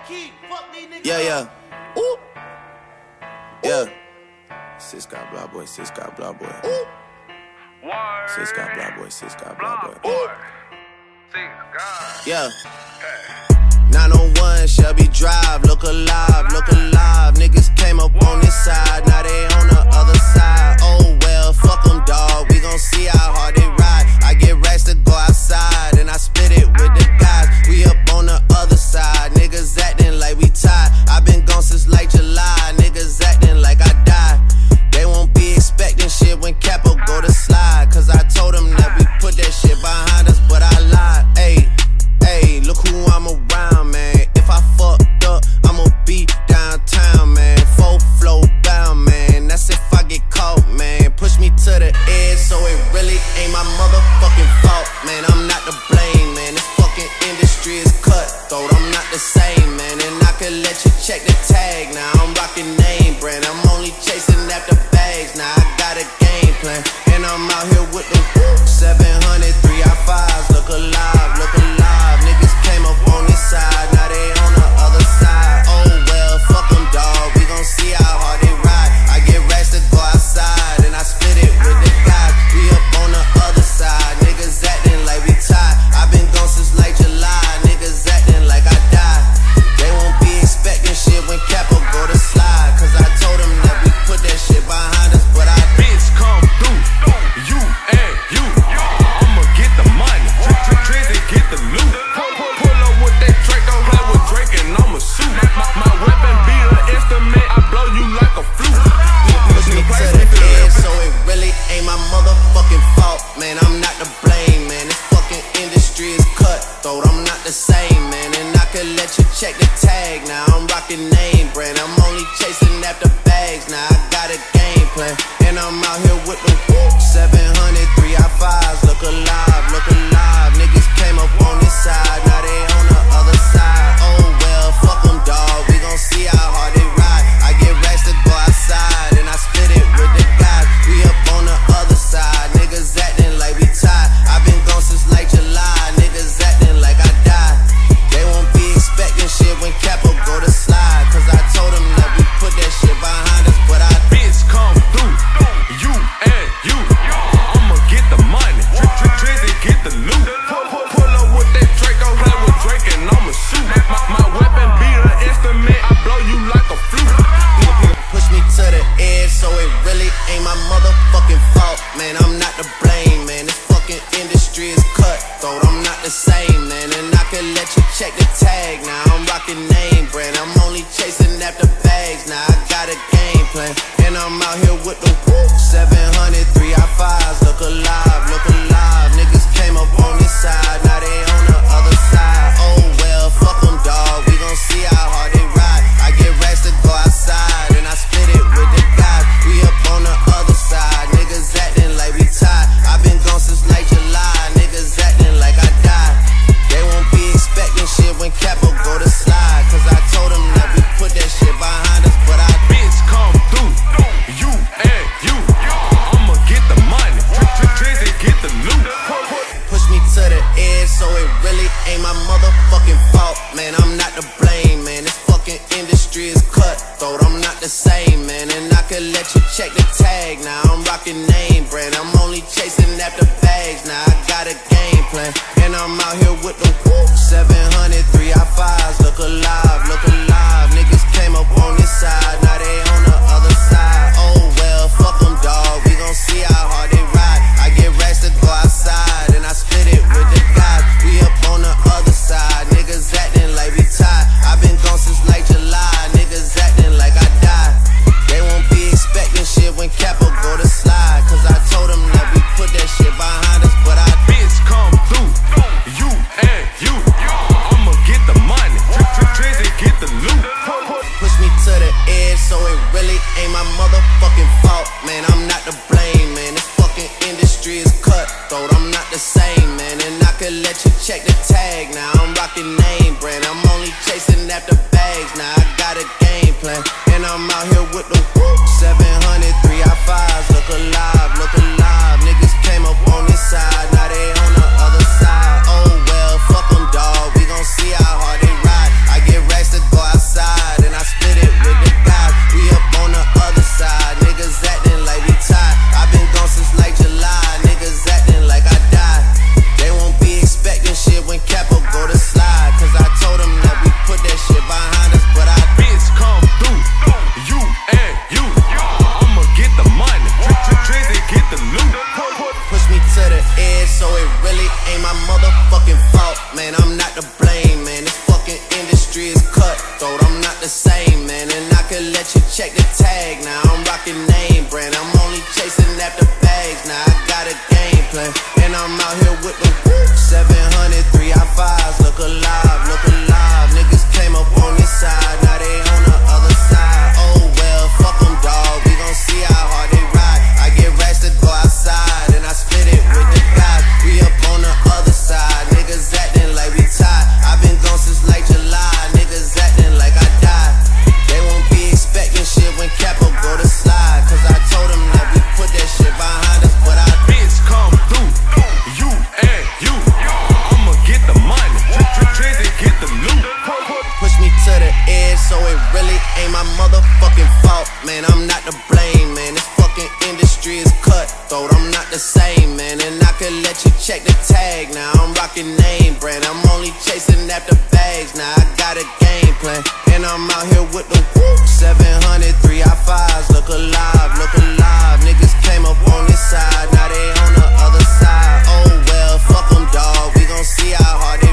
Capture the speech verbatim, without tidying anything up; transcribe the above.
MILWAUKEE, fuck these niggas. Yeah, yeah. Ooh. Yeah. Sis got blah boy, sis got blah boy. Ooh. Sis got blah boy, sis got blah boy. Ooh. Yeah. nine oh one Shelby Drive, look alive, look alive. Niggas came up on this side, now they on the other side. Oh well, fuck them, dawg. We gon' see how hard they ride. I get racks to go outside, and I spit it with the guys. We up on the other side, niggas acting like we tied. I been gone since like July, niggas acting like I died. They won't be expecting shit when Capo go to slide, cause I told them that we put that shit behind us, but I lied. Ayy, ayy, look who I'm around, man. If I fucked up, I'ma be downtown, man. Full flow bound, man. That's if I get caught, man. Push me to the edge, so it really ain't my motherfucking fault, man. I'm not to blame, man. This fucking industry is cutthroat. I'm not the same, man. And I could let you check the tag. Now I'm rocking name brand. I'm only chasing after bags. Now I got a game plan, and I'm out here with the seven hundred three I fives. Look alive, look alive. Niggas came up on this side, now they on the other side. Oh well, fuck them, dawg. We gon' see how hard they ride. I get racks to go outside, and I split it with the guys. We up on the other side, niggas acting like we tied. I been gone since like July, niggas acting like I died. They won't be expecting shit when Capo go to slide, cause I told them that we put that shit behind us, but I bitch come through, you and you. I'ma get the money, Trizzy get the loot. Pull, pull, pull up with that Drake, don't play with Drake and I'ma shoot. My, my weapon be an instrument, I blow you like a flute. Push me to the edge, so it really ain't my motherfucking fault, man. I'm not to blame, man. This fucking industry is cutthroat. I'm not the same, man. And I could let you check the tag. Now I'm rocking name brand. I'm only chasing after bags. Now I got a game plan, and I'm out here with the seven hundred three I fives. Look alive, look alive. Niggas came up on this side, now they on the other side. Oh well, fuck them, dawg. We gon' see how hard they ride. I get racks to go outside, and I split it with the guys. We up on the other side, niggas acting like we tied. I been gone since like July, niggas acting like I died. They won't be expecting shit when Capo go to slide, cause I told them that we put that shit behind us, but I bitch come through, you and you. I'ma get the money, Trizzy get the loot. Pull, pull, pull up with that Drake, don't play with Drake and I'ma shoot. My, my weapon be an instrument, I blow you like a flute. Push me to the edge, so it really ain't my motherfucking fault, man. I'm not to blame, man. This fucking industry is cutthroat. I'm not the same, man. And I could let you check the tag. Now I'm rocking name brand. I'm only chasing after bags. Now I got a game plan, and I'm out here with the seven hundred three I fives. Look alive, look alive. Niggas came up on this side, now they on the other side. Oh well, fuck them, dawg. We gon' see how hard they ride. I get racks to go outside, and I split it with the guys. We up on the other side, niggas acting like we tied. I been gone since like July, niggas acting like I died. They won't be expecting shit when Capo go to slide, cause I told them that we put that shit behind us, but I bitch come through, you and you. I'ma get the money, Trizzy get the loot. Push me to the edge, so it really ain't my motherfucking fault, man. I'm not to blame, man. This fucking industry is cutthroat. I'm not the same, man. And I could let you check the tag. Now I'm rocking name brand. I'm only chasing after bags. Now I got a game plan, and I'm out here with the seven hundred three I fives. Look alive, look alive. Niggas came up on this side, now they on the other side. Oh well, fuck them, dawg. We gon' see how hard they ride. I get racks to go outside, and I split it with the guys. We up on the other side, niggas acting like we tied. I been gone since like July, niggas acting like I died. They won't be expecting shit when Capo go to slide, cause I told them that we put that shit behind us, but I bitch come through, you and you. I'ma get the money, Trizzy get the loot. Push me to the edge, so it really ain't my motherfucking fault, man. I'm not to blame, man. This fucking industry is cutthroat. I'm not the same, man. And I could let you check the tag. Now I'm rocking name brand. I'm only chasing after bags. Now I got a game plan, and I'm out here with the seven hundred three I fives. Look alive, look alive. Niggas came up on this side, now they on the other side. Oh well, fuck them, dawg. We gon' see how hard they ride. I get racks to go not the same, man. And I could let you check the tag. Now I'm rocking name brand. I'm only chasing after bags. Now I got a game plan, and I'm out here with the whoop. seven hundred, three I fives. Look alive, look alive. Niggas came up on this side, now they on the other side. Oh well, fuck them, dawg. We gon' see how hard they ride. I get racks to go outside, and I split it with the guys. We up on the other side. Niggas acting like we tied. I've been gone since like July. Niggas acting like I died. They won't be expecting shit when Capo go to slide. Cause I told them that we put that shit behind us, but I Bitch, come through, you and you. I'ma get the money, Drizzy get the loot. push me to the edge, so it really ain't my motherfucking fault. Man, I'm not to blame, man. This fucking industry is cutthroat. I'm not the same, man. And I could let you check the tag. Now I'm rocking name brand. I'm only chasing after bags. Now I got a game plan, and I'm out here with the whoop. seven hundred, three I fives. Look alive, look alive. Niggas came up on this side, now they on the other side. Oh well, fuck them, dawg. We gon' see how hard they